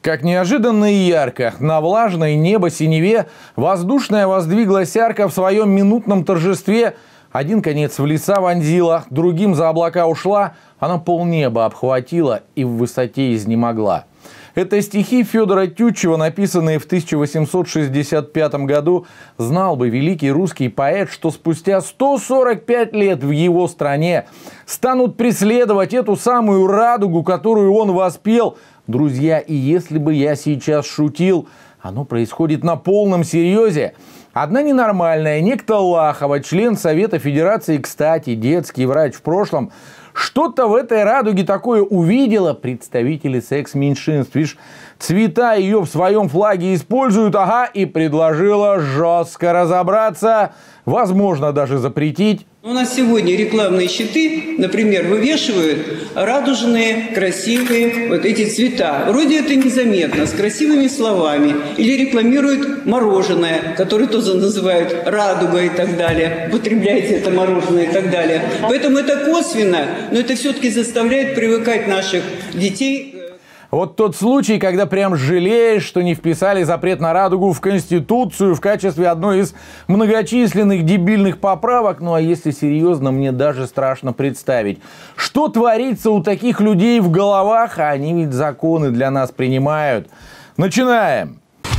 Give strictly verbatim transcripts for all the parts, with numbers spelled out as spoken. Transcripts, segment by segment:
Как неожиданно и ярко на влажное небо синеве воздушная воздвиглась арка в своем минутном торжестве. Один конец в леса вонзила, другим за облака ушла, она полнеба обхватила и в высоте изнемогла. Это стихи Федора Тютчева, написанные в тысяча восемьсот шестьдесят пятом году. Знал бы великий русский поэт, что спустя сто сорок пять лет в его стране станут преследовать эту самую радугу, которую он воспел. Друзья, и если бы я сейчас шутил, оно происходит на полном серьезе. Одна ненормальная, некто Лахова, член Совета Федерации, кстати, детский врач в прошлом, что-то в этой радуге такое увидела. Представители секс-меньшинств, видишь, цвета ее в своем флаге используют, ага, и предложила жестко разобраться, возможно, даже запретить. У нас сегодня рекламные щиты, например, вывешивают радужные, красивые вот эти цвета. Вроде это незаметно, с красивыми словами. Или рекламируют мороженое, которое тоже называют радугой и так далее. Употребляйте это мороженое и так далее. Поэтому это косвенно, но это все-таки заставляет привыкать наших детей. Вот тот случай, когда прям жалеешь, что не вписали запрет на радугу в Конституцию в качестве одной из многочисленных дебильных поправок. Ну а если серьезно, мне даже страшно представить, что творится у таких людей в головах, а они ведь законы для нас принимают. Начинаем!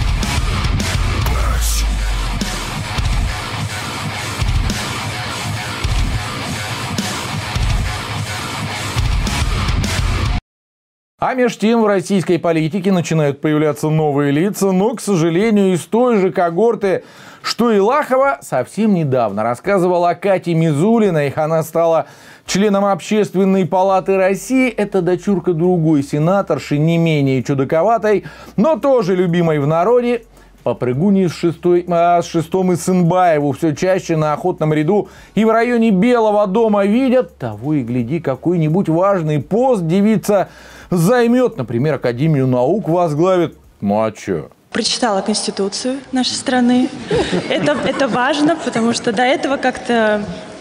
А между тем в российской политике начинают появляться новые лица, но, к сожалению, из той же когорты, что и Лахова. Совсем недавно рассказывала о Кате Мизулиной. Она стала членом Общественной палаты России. Это дочурка другой сенаторши, не менее чудаковатой, но тоже любимой в народе. Попрыгуни с, шестой, а, с шестом и Сынбаеву все чаще на охотном ряду и в районе Белого дома видят. Того и гляди, какой-нибудь важный пост девица займет. Например, Академию наук возглавит. Ну а чё? Прочитала Конституцию нашей страны. Это, это важно, потому что до этого как-то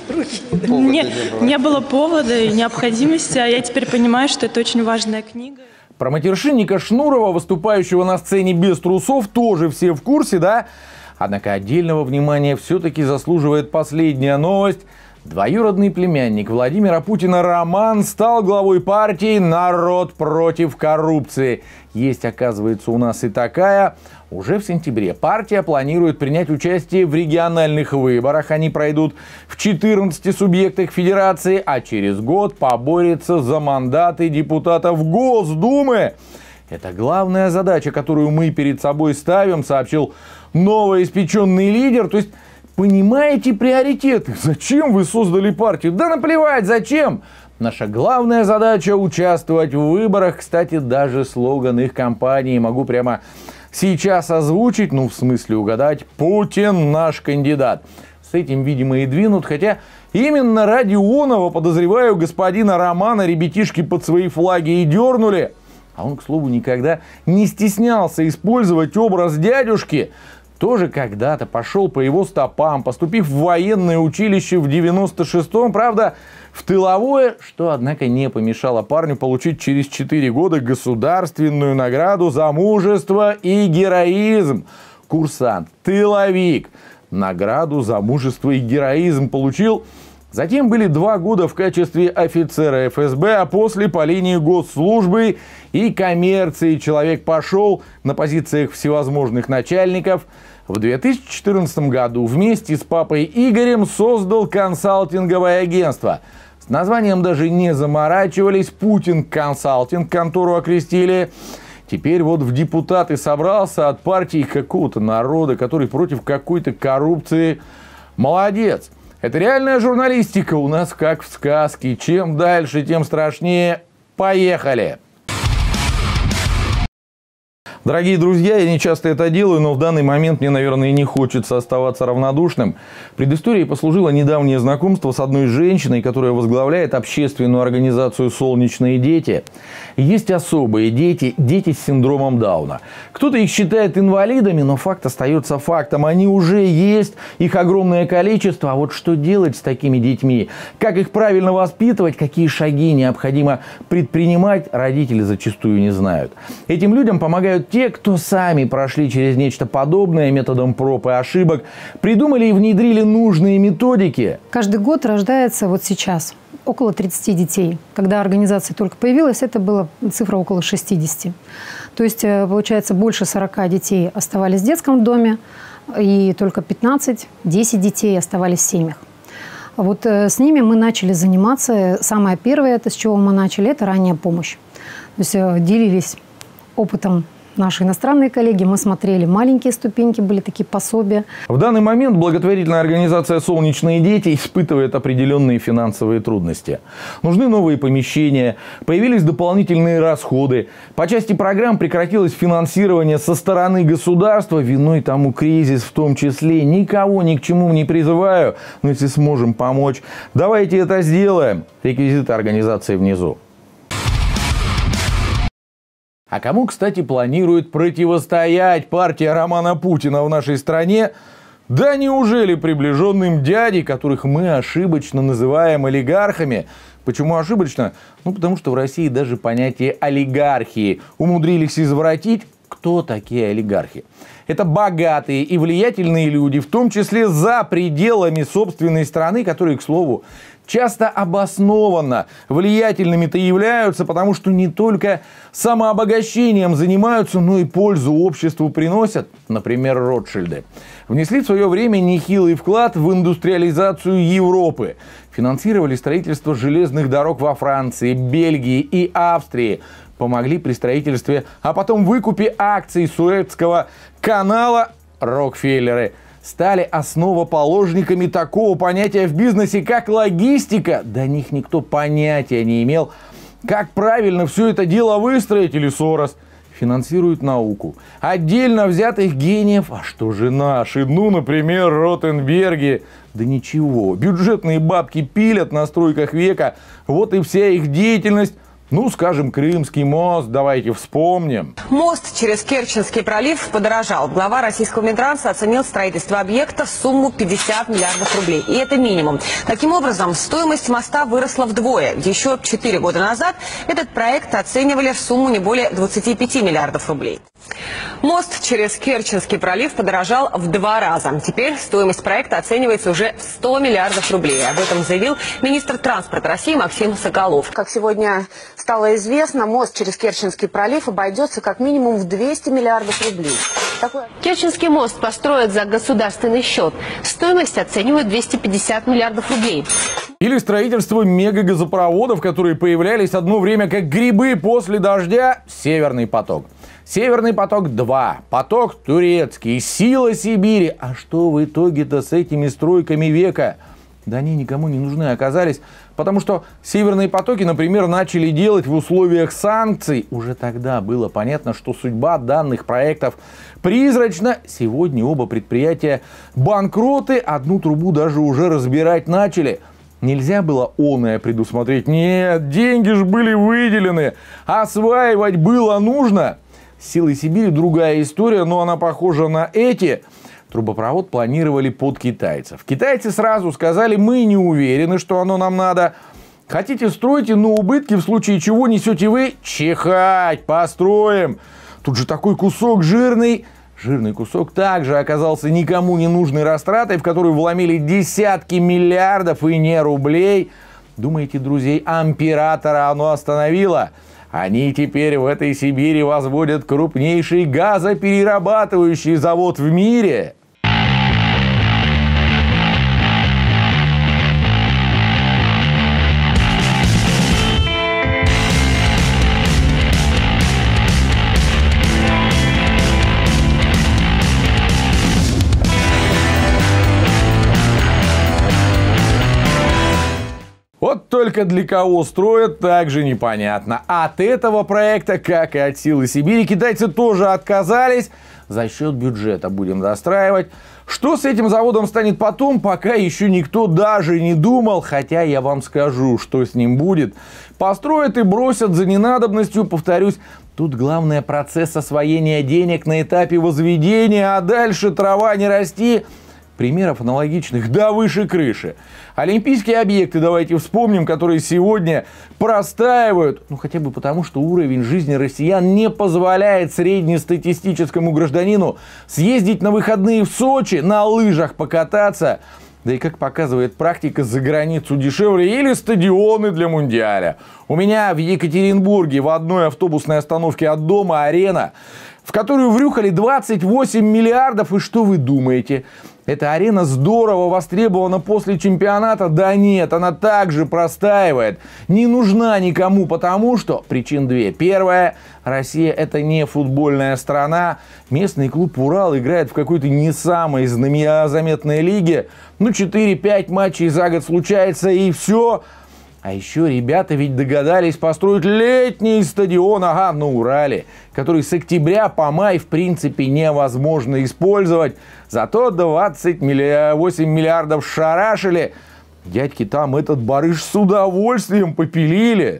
не, не было повода и необходимости. А я теперь понимаю, что это очень важная книга. Про матершинника Шнурова, выступающего на сцене без трусов, тоже все в курсе, да? Однако отдельного внимания все-таки заслуживает последняя новость. Двоюродный племянник Владимира Путина Роман стал главой партии «Народ против коррупции». Есть, оказывается, у нас и такая. Уже в сентябре партия планирует принять участие в региональных выборах. Они пройдут в четырнадцати субъектах федерации, а через год поборется за мандаты депутатов Госдумы. Это главная задача, которую мы перед собой ставим, сообщил новоиспеченный лидер. То есть, понимаете приоритеты? Зачем вы создали партию? Да наплевать, зачем? Наша главная задача – участвовать в выборах. Кстати, даже слоган их кампании могу прямо сейчас озвучить, ну, в смысле угадать: «Путин наш кандидат». С этим, видимо, и двинут, хотя именно ради оного, подозреваю, господина Романа ребятишки под свои флаги и дернули. А он, к слову, никогда не стеснялся использовать образ дядюшки. Тоже когда-то пошел по его стопам, поступив в военное училище в девяносто шестом, правда, в тыловое, что, однако, не помешало парню получить через четыре года государственную награду за мужество и героизм. Курсант, тыловик, награду за мужество и героизм получил. Затем были два года в качестве офицера эф эс бэ, а после по линии госслужбы и коммерции человек пошел на позициях всевозможных начальников. В две тысячи четырнадцатом году вместе с папой Игорем создал консалтинговое агентство. С названием даже не заморачивались. Путин Консалтинг контору окрестили. Теперь вот в депутаты собрался от партии какого-то народа, который против какой-то коррупции. Молодец. Это реальная журналистика у нас как в сказке. Чем дальше, тем страшнее. Поехали! Дорогие друзья, я не часто это делаю, но в данный момент мне, наверное, не хочется оставаться равнодушным. Предысторией послужило недавнее знакомство с одной женщиной, которая возглавляет общественную организацию «Солнечные дети». Есть особые дети, дети с синдромом Дауна. Кто-то их считает инвалидами, но факт остается фактом. Они уже есть, их огромное количество. А вот что делать с такими детьми? Как их правильно воспитывать? Какие шаги необходимо предпринимать? Родители зачастую не знают. Этим людям помогают те, кто сами прошли через нечто подобное методом проб и ошибок, придумали и внедрили нужные методики. Каждый год рождается вот сейчас около тридцати детей. Когда организация только появилась, это была цифра около шестидесяти. То есть, получается, больше сорока детей оставались в детском доме, и только пятнадцать-десять детей оставались в семьях. Вот с ними мы начали заниматься. Самое первое, это с чего мы начали, это ранняя помощь. То есть делились опытом наши иностранные коллеги, мы смотрели маленькие ступеньки, были такие пособия. В данный момент благотворительная организация «Солнечные дети» испытывает определенные финансовые трудности. Нужны новые помещения, появились дополнительные расходы. По части программ прекратилось финансирование со стороны государства. Виной тому кризис в том числе. Никого ни к чему не призываю, но если сможем помочь, давайте это сделаем. Реквизиты организации внизу. А кому, кстати, планирует противостоять партия Романа Путина в нашей стране? Да неужели приближенным дядей, которых мы ошибочно называем олигархами? Почему ошибочно? Ну, потому что в России даже понятие олигархии умудрились извратить. Кто такие олигархи? Это богатые и влиятельные люди, в том числе за пределами собственной страны, которые, к слову, часто обоснованно влиятельными-то являются, потому что не только самообогащением занимаются, но и пользу обществу приносят. Например, Ротшильды внесли в свое время нехилый вклад в индустриализацию Европы. Финансировали строительство железных дорог во Франции, Бельгии и Австрии. Помогли при строительстве, а потом выкупе акций Суэцкого канала. Рокфеллеры стали основоположниками такого понятия в бизнесе, как логистика. До них никто понятия не имел, как правильно все это дело выстроить. Или Сорос финансирует науку. Отдельно взятых гениев, а что же наши? Ну, например, Ротенберги. Да ничего, бюджетные бабки пилят на стройках века. Вот и вся их деятельность. Ну, скажем, Крымский мост, давайте вспомним. Мост через Керченский пролив подорожал. Глава российского Минтранса оценил строительство объекта в сумму пятьдесят миллиардов рублей. И это минимум. Таким образом, стоимость моста выросла вдвое. Еще четыре года назад этот проект оценивали в сумму не более двадцати пяти миллиардов рублей. Мост через Керченский пролив подорожал в два раза. Теперь стоимость проекта оценивается уже в сто миллиардов рублей. Об этом заявил министр транспорта России Максим Соколов. Как сегодня стало известно, мост через Керченский пролив обойдется как минимум в двести миллиардов рублей. Такой... Керченский мост построят за государственный счет. Стоимость оценивают двести пятьдесят миллиардов рублей. Или строительство мегагазопроводов, которые появлялись одно время как грибы после дождя. Северный поток. Северный поток-два, поток турецкий, сила Сибири. А что в итоге-то с этими стройками века? Да они никому не нужны оказались, потому что северные потоки, например, начали делать в условиях санкций. Уже тогда было понятно, что судьба данных проектов призрачна. Сегодня оба предприятия банкроты, одну трубу даже уже разбирать начали. Нельзя было оное предусмотреть. Нет, деньги же были выделены, осваивать было нужно. С силой Сибири другая история, но она похожа на эти. Трубопровод планировали под китайцев. Китайцы сразу сказали: мы не уверены, что оно нам надо. Хотите, стройте, но убытки в случае чего несете вы? Чихать, построим. Тут же такой кусок жирный. Жирный кусок также оказался никому не нужной растратой, в которую вломили десятки миллиардов и не рублей. Думаете, друзей императора оно остановило? Они теперь в этой Сибири возводят крупнейший газоперерабатывающий завод в мире. Вот Только для кого строят, также непонятно. От этого проекта, как и от «Силы Сибири», китайцы тоже отказались. За счет бюджета будем достраивать. Что с этим заводом станет потом, пока еще никто даже не думал. Хотя я вам скажу, что с ним будет. Построят и бросят за ненадобностью, повторюсь. Тут главное процесс освоения денег на этапе возведения, а дальше трава не расти. Примеров аналогичных да выше крыши. Олимпийские объекты давайте вспомним, которые сегодня простаивают. Ну хотя бы потому, что уровень жизни россиян не позволяет среднестатистическому гражданину съездить на выходные в Сочи, на лыжах покататься. Да и как показывает практика, за границу дешевле или стадионы для Мундиаля. У меня в Екатеринбурге в одной автобусной остановке от дома арена, в которую врюхали двадцать восемь миллиардов. И что вы думаете? Эта арена здорово востребована после чемпионата? Да нет, она также простаивает. Не нужна никому, потому что причин две. Первая. Россия – это не футбольная страна. Местный клуб «Урал» играет в какой-то не самой заметной лиге. Ну, четыре-пять матчей за год случается, и все. А еще ребята ведь догадались построить летний стадион, ага, на Урале, который с октября по май в принципе невозможно использовать. Зато двадцать восемь миллиардов шарашили. Дядьки там этот барыш с удовольствием попилили.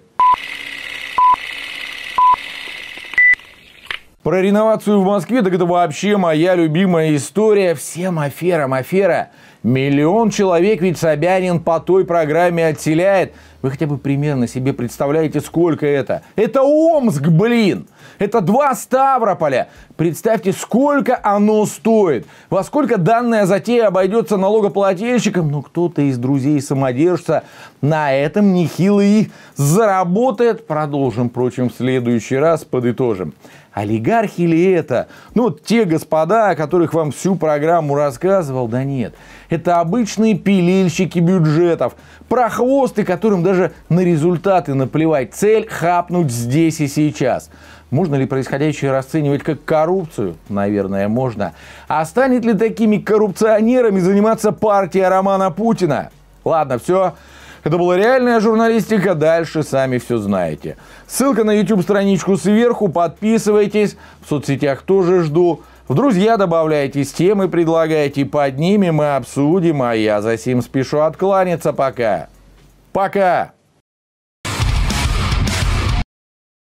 Про реновацию в Москве, так это вообще моя любимая история. Всем аферам афера. Миллион человек ведь Собянин по той программе отселяет. Вы хотя бы примерно себе представляете, сколько это? Это Омск, блин! Это два Ставрополя. Представьте, сколько оно стоит. Во сколько данная затея обойдется налогоплательщикам. Ну, кто-то из друзей самодержца на этом нехило и заработает. Продолжим, впрочем, в следующий раз, подытожим. Олигархи ли это? Ну, вот те господа, о которых вам всю программу рассказывал, да нет. Это обычные пилильщики бюджетов. Прохвосты, которым даже на результаты наплевать. Цель – хапнуть здесь и сейчас. Можно ли происходящее расценивать как коррупцию? Наверное, можно. А станет ли такими коррупционерами заниматься партия Романа Путина? Ладно, все. Это была реальная журналистика. Дальше сами все знаете. Ссылка на YouTube-страничку сверху. Подписывайтесь. В соцсетях тоже жду. В друзья добавляйтесь, темы предлагайте. Поднимем и обсудим. А я за сим спешу откланяться пока. Пока!